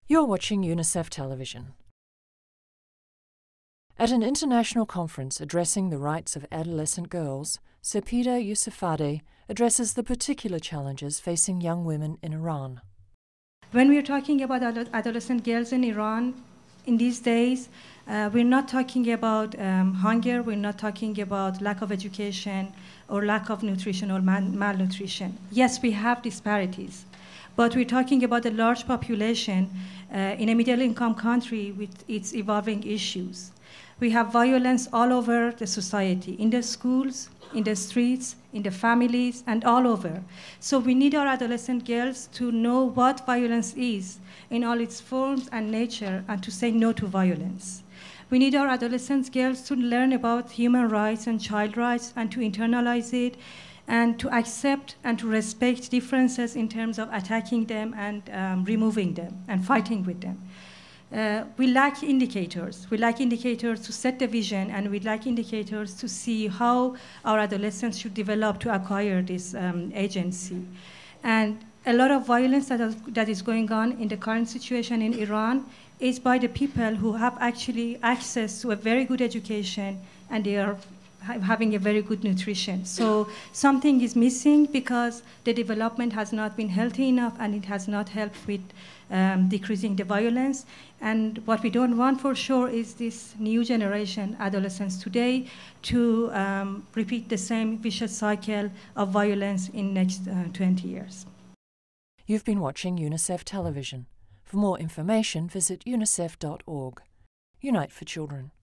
You're watching UNICEF television. At an international conference addressing the rights of adolescent girls, Sepida Yousafzadeh addresses the particular challenges facing young women in Iran. When we're talking about adolescent girls in Iran, in these days, we're not talking about hunger, we're not talking about lack of education or lack of nutrition or malnutrition. Yes, we have disparities, but we're talking about a large population in a middle-income country with its evolving issues. We have violence all over the society, in the schools, in the streets, in the families, and all over. So we need our adolescent girls to know what violence is in all its forms and nature, and to say no to violence. We need our adolescent girls to learn about human rights and child rights and to internalize it and to accept and to respect differences in terms of attacking them and removing them and fighting with them. We lack indicators. We lack indicators to set the vision, and we lack indicators to see how our adolescents should develop to acquire this agency. And a lot of violence that is going on in the current situation in Iran is by the people who have actually access to a very good education, and they are having a very good nutrition. So something is missing because the development has not been healthy enough, and it has not helped with decreasing the violence. And what we don't want for sure is this new generation, adolescents today, to repeat the same vicious cycle of violence in next 20 years. You've been watching UNICEF television. For more information, visit unicef.org. Unite for Children.